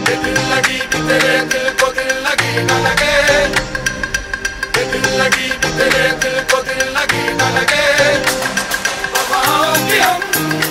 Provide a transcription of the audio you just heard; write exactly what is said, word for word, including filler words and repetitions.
ये दिल लगी भी तेरे दिल को दिल लगी न लगे, ये दिल लगी भी तेरे दिल को दिल लगी न लगे। वफाओं की हम